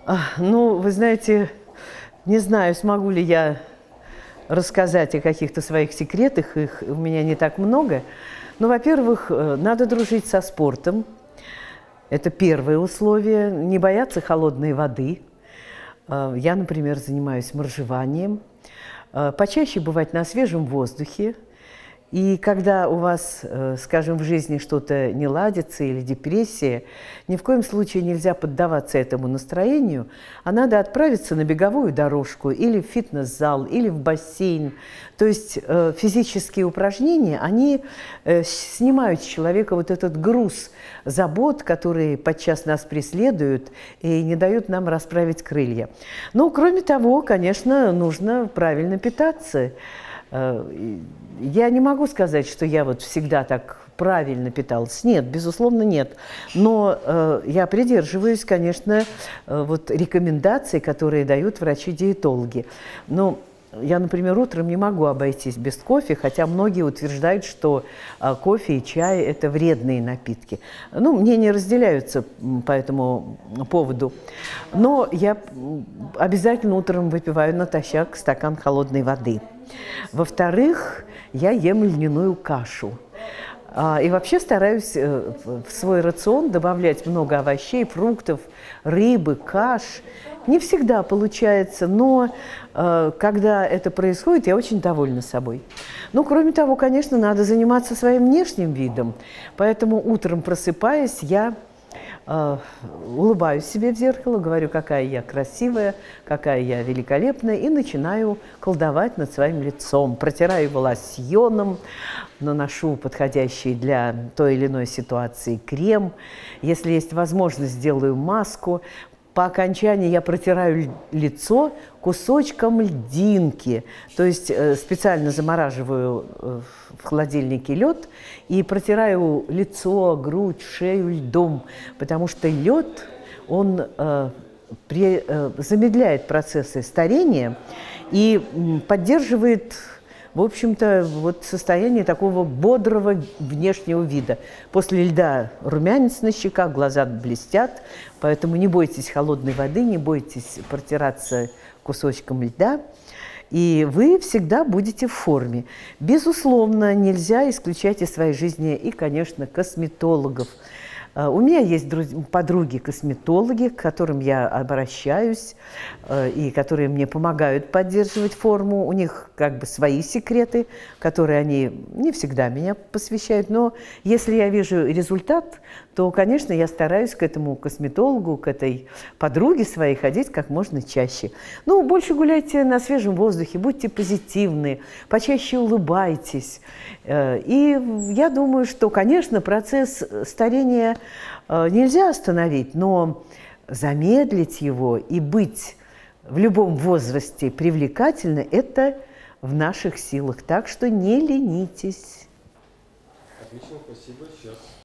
Ну, вы знаете, не знаю, смогу ли я рассказать о каких-то своих секретах, их у меня не так много. Но, во-первых, надо дружить со спортом. Это первое условие. Не бояться холодной воды. Я, например, занимаюсь моржеванием. Почаще бывать на свежем воздухе. И когда у вас, скажем, в жизни что-то не ладится или депрессия, ни в коем случае нельзя поддаваться этому настроению, а надо отправиться на беговую дорожку или в фитнес-зал, или в бассейн. То есть физические упражнения, они снимают с человека вот этот груз забот, которые подчас нас преследуют и не дают нам расправить крылья. Ну, кроме того, конечно, нужно правильно питаться. Я не могу сказать, что я вот всегда так правильно питалась. Нет, безусловно, нет. Но я придерживаюсь, конечно, вот рекомендаций, которые дают врачи-диетологи. Но я, например, утром не могу обойтись без кофе, хотя многие утверждают, что кофе и чай – это вредные напитки. Ну, мнения разделяются по этому поводу. Но я обязательно утром выпиваю натощак стакан холодной воды. Во-вторых, я ем льняную кашу. И вообще стараюсь в свой рацион добавлять много овощей, фруктов, рыбы, каш. Не всегда получается, но когда это происходит, я очень довольна собой. Ну, кроме того, конечно, надо заниматься своим внешним видом. Поэтому утром, просыпаясь, я улыбаюсь себе в зеркало, говорю, какая я красивая, какая я великолепная, и начинаю колдовать над своим лицом. Протираю его лосьоном, наношу подходящий для той или иной ситуации крем. Если есть возможность, делаю маску. По окончании я протираю лицо кусочком льдинки, то есть специально замораживаю в холодильнике лед и протираю лицо, грудь, шею льдом, потому что лед, он замедляет процессы старения и поддерживает, в общем-то, вот состояние такого бодрого внешнего вида. После льда румянец на щеках, глаза блестят, поэтому не бойтесь холодной воды, не бойтесь протираться кусочком льда, и вы всегда будете в форме. Безусловно, нельзя исключать из своей жизни и, конечно, косметологов. У меня есть подруги-косметологи, к которым я обращаюсь, и которые мне помогают поддерживать форму. У них как бы свои секреты, которые они не всегда меня посвящают. Но если я вижу результат, то, конечно, я стараюсь к этому косметологу, к этой подруге своей ходить как можно чаще. Ну, больше гуляйте на свежем воздухе, будьте позитивны, почаще улыбайтесь. И я думаю, что, конечно, процесс старения нельзя остановить, но замедлить его и быть в любом возрасте привлекательной – это в наших силах. Так что не ленитесь. Отлично, спасибо. Сейчас